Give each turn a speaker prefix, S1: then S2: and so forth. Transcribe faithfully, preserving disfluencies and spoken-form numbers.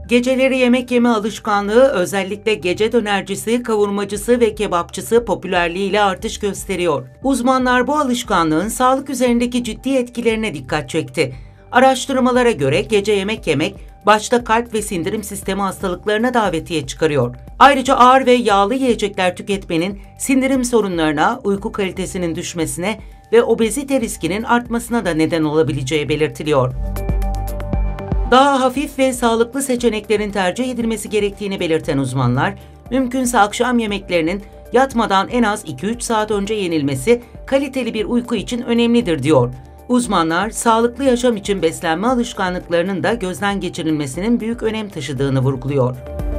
S1: Geceleri yemek yeme alışkanlığı özellikle gece dönercisi, kavurmacısı ve kebapçısı popülerliğiyle artış gösteriyor. Uzmanlar bu alışkanlığın sağlık üzerindeki ciddi etkilerine dikkat çekti. Araştırmalara göre gece yemek yemek, başta kalp ve sindirim sistemi hastalıklarına davetiye çıkarıyor. Ayrıca ağır ve yağlı yiyecekler tüketmenin sindirim sorunlarına, uyku kalitesinin düşmesine ve obezite riskinin artmasına da neden olabileceği belirtiliyor. Daha hafif ve sağlıklı seçeneklerin tercih edilmesi gerektiğini belirten uzmanlar, mümkünse akşam yemeklerinin yatmadan en az iki üç saat önce yenilmesi kaliteli bir uyku için önemlidir diyor. Uzmanlar, sağlıklı yaşam için beslenme alışkanlıklarının da gözden geçirilmesinin büyük önem taşıdığını vurguluyor.